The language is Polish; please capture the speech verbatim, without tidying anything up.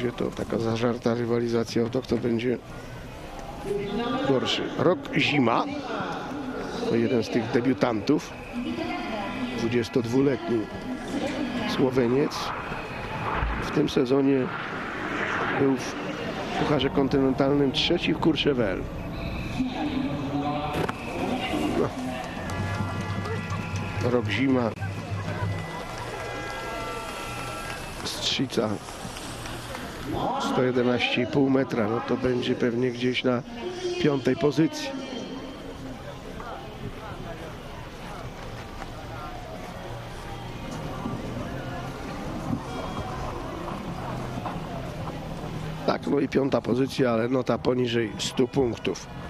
będzie to taka zażarta rywalizacja o to, kto będzie gorszy. Rok Zima to jeden z tych debiutantów, dwudziestodwuletni Słoweniec. W tym sezonie był w Pucharze Kontynentalnym trzeci w Courchevel. No. Rok Zima. Strzica sto jedenaście i pół metra, no to będzie pewnie gdzieś na piątej pozycji. Tak, no i piąta pozycja, ale nota poniżej stu punktów.